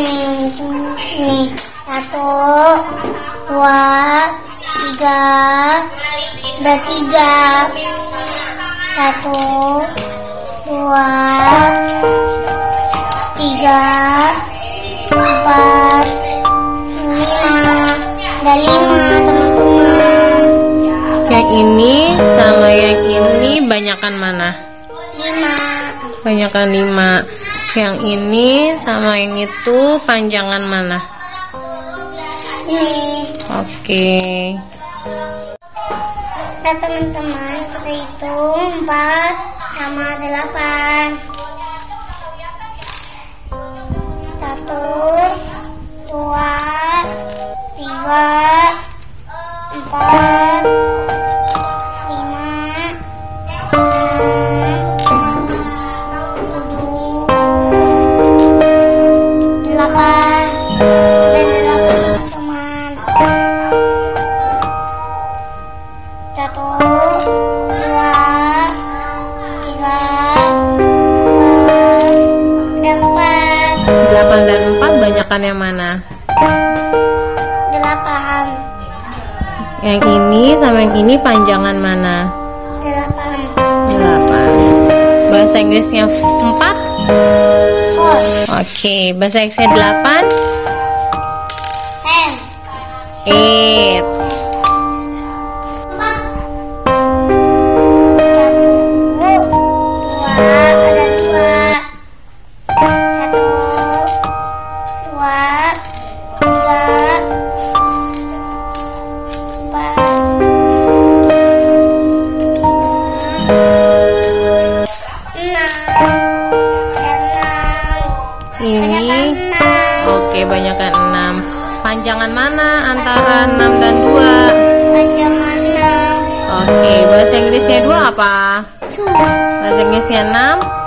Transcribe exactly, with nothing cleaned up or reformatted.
Ini, ini satu, dua, tiga, ada tiga, satu, dua, tiga, empat, lima, ada lima teman-teman. Yang ini sama yang ini banyakan mana? Lima. Banyakan lima. Yang ini sama yang itu panjangan mana? Ini. Oke. Nah teman-teman, kita hitung empat sama delapan. Satu, dua, tiga, empat, lima, enam, tujuh, delapan. Dan delapan teman-teman. Satu, dua, tiga, empat, dan empat. Delapan dan empat banyakan yang mana? Delapan. Yang ini sama yang ini panjangan mana? Delapan. Delapan. Bahasa Inggrisnya empat. Four. Oke, bahasa Inggrisnya delapan. Ten. Eight. Empat. Satu, dua, ada dua. Satu, dua, tiga, empat, enam, dan enam. Ini. Enam. Oke, banyakan enam. Panjangan mana antara enam dan dua? Panjangan enam. Oke, bahasa Inggrisnya dua apa? Two. Bahasa Inggrisnya enam.